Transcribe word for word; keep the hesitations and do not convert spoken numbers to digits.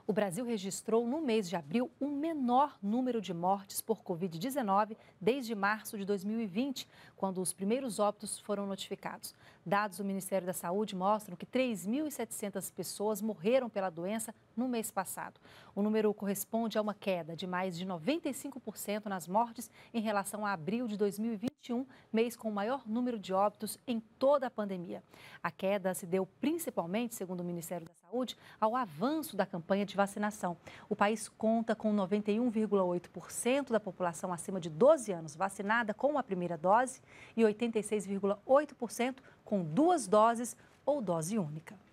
O Brasil registrou no mês de abril o menor número de mortes por covid dezenove desde março de dois mil e vinte, quando os primeiros óbitos foram notificados. Dados do Ministério da Saúde mostram que três mil e setecentas pessoas morreram pela doença no mês passado. O número corresponde a uma queda de mais de noventa e cinco por cento nas mortes em relação a abril de dois mil e vinte e um, mês com o maior número de óbitos em toda a pandemia. A queda se deu principalmente, segundo o Ministério da Saúde, ao avanço da campanha de vacinação. O país conta com noventa e um vírgula oito por cento da população acima de doze anos vacinada com a primeira dose e oitenta e seis vírgula oito por cento com duas doses ou dose única.